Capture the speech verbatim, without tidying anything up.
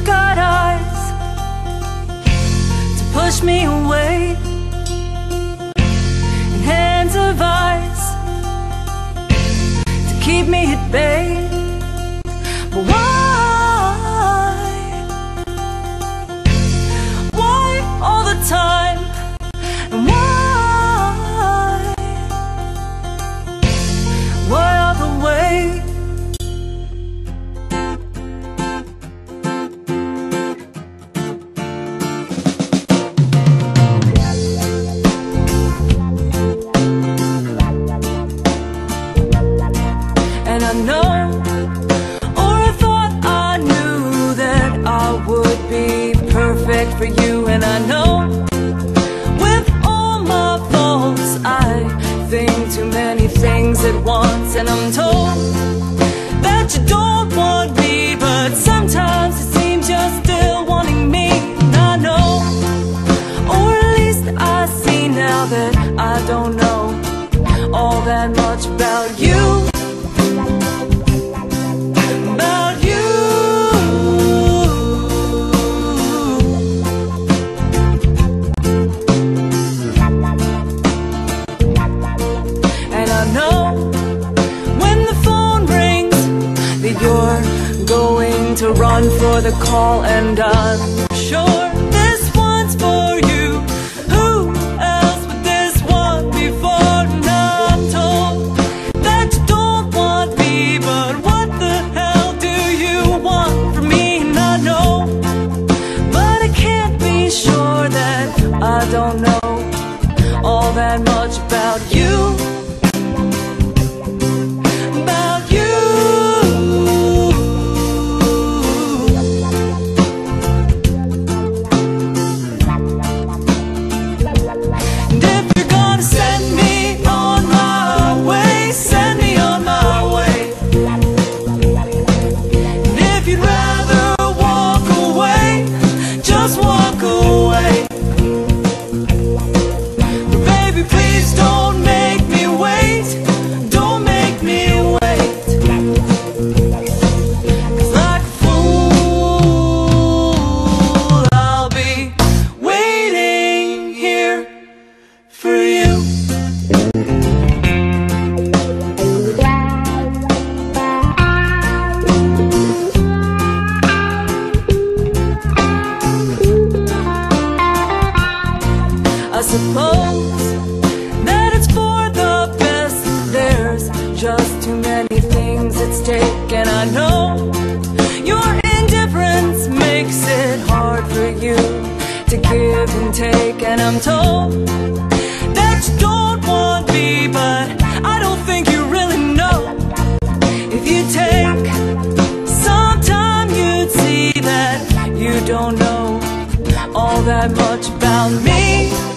got eyes to push me away, and hands of ice to keep me at bay. But why, why all the time? And why, why all the way? And I know, or I thought I knew, that I would be perfect for you. And I know, with all my faults, I think too many things at once. And I'm told that you don't want me, but sometimes it seems you're still wanting me. And I know, or at least I see now, that I don't know all that much about you. To run for the call, and I'm sure this one's for you. Who else would this one be for? And I'm told that you don't want me, but what the hell do you want from me? And I know, but I can't be sure that I don't know all that much about you. I suppose that it's for the best. There's just too many things at stake, and I know your indifference makes it hard for you to give and take. And I'm told that you don't want me, but I don't think you really know. If you take some time, you'd see that you don't know all that much about me.